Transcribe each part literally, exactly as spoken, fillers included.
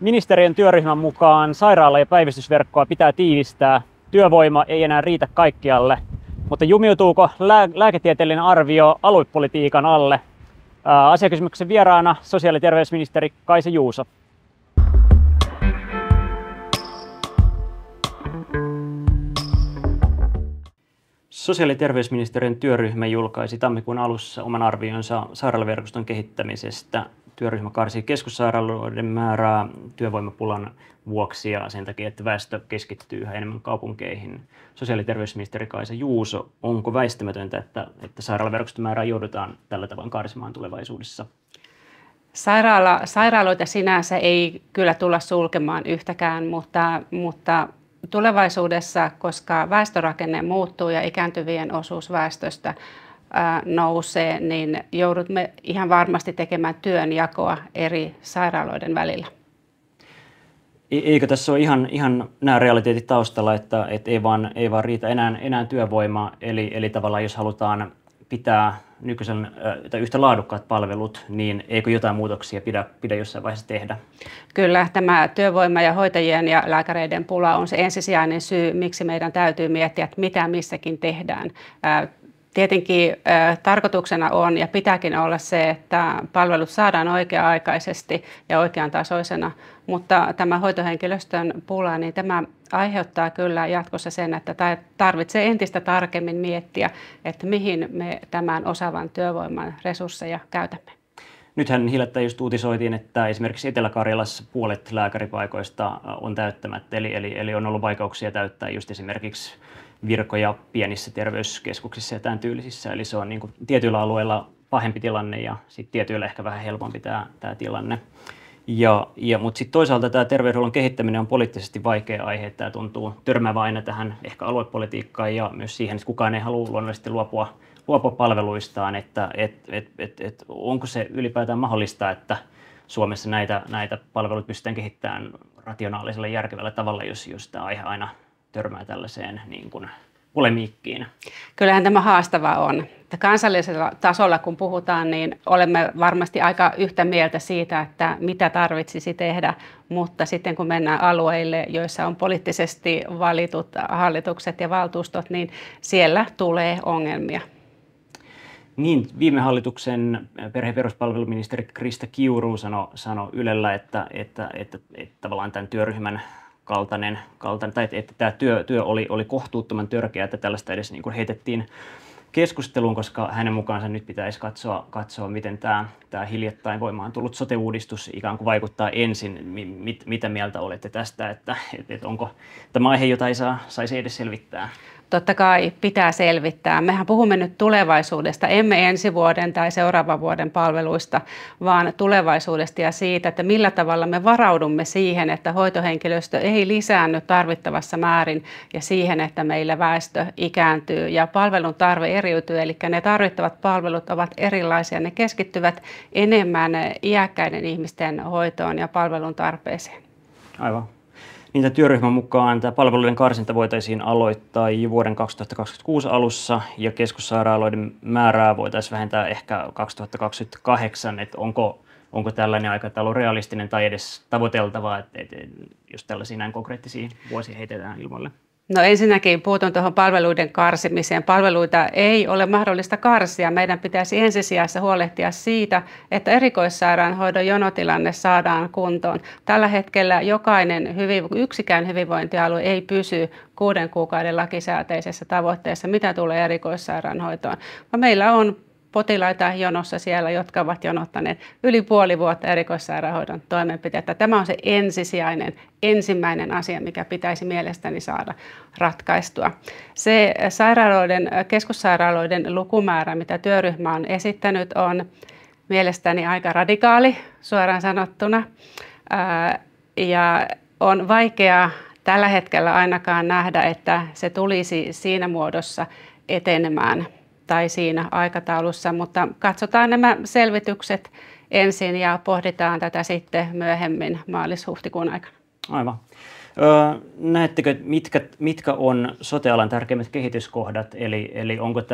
Ministeriön työryhmän mukaan sairaala- ja päivystysverkkoa pitää tiivistää. Työvoima ei enää riitä kaikkialle, mutta jumiutuuko lää- lääketieteellinen arvio aluepolitiikan alle? Ää, asiakysymyksen vieraana sosiaali- ja terveysministeri Kaisa Juuso. Sosiaali- ja terveysministeriön työryhmä julkaisi tammikuun alussa oman arvionsa sairaalaverkoston kehittämisestä. Työryhmä karsii keskussairaaloiden määrää työvoimapulan vuoksi ja sen takia, että väestö keskittyy yhä enemmän kaupunkeihin. Sosiaali- ja terveysministeri Kaisa Juuso, onko väistämätöntä, että, että sairaalaverkoston määrää joudutaan tällä tavoin karsimaan tulevaisuudessa? Sairaala, sairaaloita sinänsä ei kyllä tulla sulkemaan yhtäkään, mutta, mutta tulevaisuudessa, koska väestörakenne muuttuu ja ikääntyvien osuus väestöstä ää, nousee, niin joudumme ihan varmasti tekemään työnjakoa eri sairaaloiden välillä. Eikö tässä ole ihan, ihan nämä realiteetit taustalla, että, että ei, vaan, ei vaan riitä enää, enää työvoimaa, eli, eli tavallaan jos halutaan pitää nykyisen tai yhtä laadukkaat palvelut, niin eikö jotain muutoksia pidä, pidä jossain vaiheessa tehdä? Kyllä, tämä työvoima ja hoitajien ja lääkäreiden pula on se ensisijainen syy, miksi meidän täytyy miettiä, että mitä missäkin tehdään. Tietenkin tarkoituksena on ja pitääkin olla se, että palvelut saadaan oikea-aikaisesti ja oikean tasoisena, mutta tämä hoitohenkilöstön pula, niin tämä aiheuttaa kyllä jatkossa sen, että tarvitsee entistä tarkemmin miettiä, että mihin me tämän osaavan työvoiman resursseja käytämme. Nythän hiljattain just uutisoitiin, että esimerkiksi Etelä-Karjalassa puolet lääkäripaikoista on täyttämättä, eli, eli, eli on ollut vaikeuksia täyttää just esimerkiksi virkoja pienissä terveyskeskuksissa ja tämän tyylisissä. Eli se on niin kuin tietyillä alueilla pahempi tilanne ja sitten tietyillä ehkä vähän helpompi tämä, tämä tilanne. Ja, ja, mutta sitten toisaalta tämä terveydenhuollon kehittäminen on poliittisesti vaikea aihe. Tämä tuntuu törmäävän aina tähän ehkä aluepolitiikkaan ja myös siihen, että kukaan ei halua luonnollisesti luopua, luopua palveluistaan. Että et, et, et, et, onko se ylipäätään mahdollista, että Suomessa näitä, näitä palveluita pystytään kehittämään rationaalisella järkevällä tavalla, jos, jos tämä aihe aina törmää tällaiseen niin kuin polemiikkiin? Kyllähän tämä haastavaa on. Kansallisella tasolla kun puhutaan, niin olemme varmasti aika yhtä mieltä siitä, että mitä tarvitsisi tehdä, mutta sitten kun mennään alueille, joissa on poliittisesti valitut hallitukset ja valtuustot, niin siellä tulee ongelmia. Niin, viime hallituksen perhe- ja peruspalveluministeri Krista Kiuru sanoi sano Ylellä, että, että, että, että tavallaan tämän työryhmän kaltainen, kaltainen tai että tämä työ, työ oli, oli kohtuuttoman törkeä, että tällaista edes niin kuin heitettiin keskusteluun, koska hänen mukaansa nyt pitäisi katsoa, katsoa miten tämä, tämä hiljattain voimaan tullut sote-uudistus ikään kuin vaikuttaa ensin. Mit, mitä mieltä olette tästä, että, että onko tämä aihe, jota ei saa, saisi edes selvittää? Totta kai pitää selvittää. Mehän puhumme nyt tulevaisuudesta, emme ensi vuoden tai seuraavan vuoden palveluista, vaan tulevaisuudesta ja siitä, että millä tavalla me varaudumme siihen, että hoitohenkilöstö ei lisäänny tarvittavassa määrin ja siihen, että meillä väestö ikääntyy ja palvelun tarve eriytyy, eli ne tarvittavat palvelut ovat erilaisia. Ne keskittyvät enemmän iäkkäiden ihmisten hoitoon ja palvelun tarpeeseen. Aivan. Niitä työryhmän mukaan tämä palveluiden karsinta voitaisiin aloittaa jo vuoden kaksituhattakaksikymmentäkuusi alussa ja keskussairaaloiden määrää voitaisiin vähentää ehkä kaksituhattakaksikymmentäkahdeksan. Että onko, onko tällainen aikataulu realistinen tai edes tavoiteltavaa, että, että jos tällaisia näin konkreettisia vuosia heitetään ilmoille? No ensinnäkin puutun tuohon palveluiden karsimiseen. Palveluita ei ole mahdollista karsia. Meidän pitäisi ensisijassa huolehtia siitä, että erikoissairaanhoidon jonotilanne saadaan kuntoon. Tällä hetkellä jokainen hyvin, yksikään hyvinvointialue ei pysy kuuden kuukauden lakisääteisessä tavoitteessa, mitä tulee erikoissairaanhoitoon. Meillä on potilaita jonossa siellä, jotka ovat jonottaneet yli puoli vuotta erikoissairaanhoidon toimenpiteitä. Tämä on se ensisijainen, ensimmäinen asia, mikä pitäisi mielestäni saada ratkaistua. Se sairaaloiden, keskussairaaloiden lukumäärä, mitä työryhmä on esittänyt, on mielestäni aika radikaali, suoraan sanottuna. Ja on vaikea tällä hetkellä ainakaan nähdä, että se tulisi siinä muodossa etenemään tai siinä aikataulussa, mutta katsotaan nämä selvitykset ensin ja pohditaan tätä sitten myöhemmin maalis-huhtikuun aikana. Aivan. Öö, näettekö, mitkä, mitkä on sote-alan tärkeimmät kehityskohdat, eli, eli onko tämä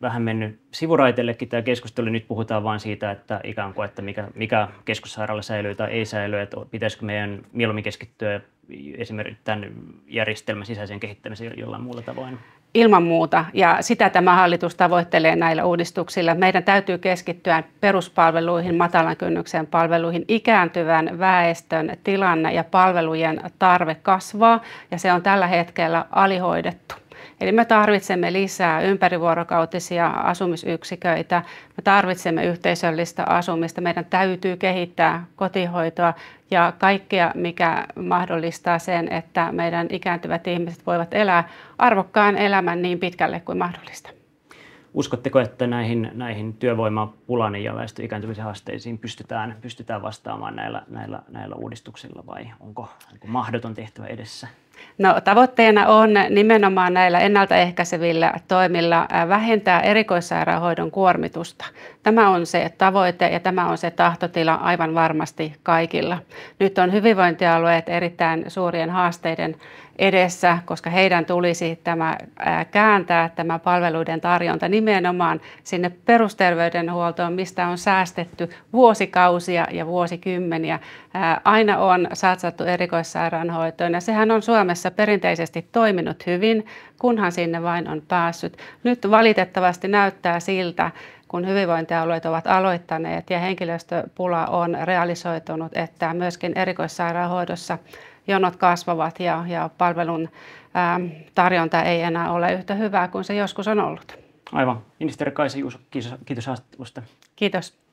vähän mennyt sivuraiteillekin tämä keskustelu. Nyt puhutaan vain siitä, että ikään kuin, että mikä, mikä keskussairaala säilyy tai ei säily, että pitäisikö meidän mieluummin keskittyä esimerkiksi tämän järjestelmän sisäiseen kehittämiseen jollain muulla tavoin. Ilman muuta, ja sitä tämä hallitus tavoittelee näillä uudistuksilla. Meidän täytyy keskittyä peruspalveluihin, matalan kynnyksen palveluihin. Ikääntyvän väestön tilanne ja palvelujen tarve kasvaa, ja se on tällä hetkellä alihoidettu. Eli me tarvitsemme lisää ympärivuorokautisia asumisyksiköitä, me tarvitsemme yhteisöllistä asumista, meidän täytyy kehittää kotihoitoa ja kaikkea, mikä mahdollistaa sen, että meidän ikääntyvät ihmiset voivat elää arvokkaan elämän niin pitkälle kuin mahdollista. Uskotteko, että näihin, näihin työvoimapulan ja väestön ikääntymisen haasteisiin pystytään, pystytään vastaamaan näillä, näillä, näillä uudistuksilla vai onko, onko mahdoton tehtävä edessä? No, tavoitteena on nimenomaan näillä ennaltaehkäisevillä toimilla vähentää erikoissairaanhoidon kuormitusta. Tämä on se tavoite ja tämä on se tahtotila aivan varmasti kaikilla. Nyt on hyvinvointialueet erittäin suurien haasteiden edessä, koska heidän tulisi tämä kääntää tämä palveluiden tarjonta nimenomaan sinne perusterveydenhuoltoon, mistä on säästetty vuosikausia ja vuosikymmeniä. Aina on satsattu erikoissairaanhoitoon ja sehän on Suomessa perinteisesti toiminut hyvin, kunhan sinne vain on päässyt. Nyt valitettavasti näyttää siltä, kun hyvinvointialueet ovat aloittaneet ja henkilöstöpula on realisoitunut, että myöskin erikoissairaanhoidossa jonot kasvavat ja, ja palvelun ää, tarjonta ei enää ole yhtä hyvää kuin se joskus on ollut. Aivan. Ministeri Kaisa Juuso, kiitos, kiitos haastattelusta. Kiitos.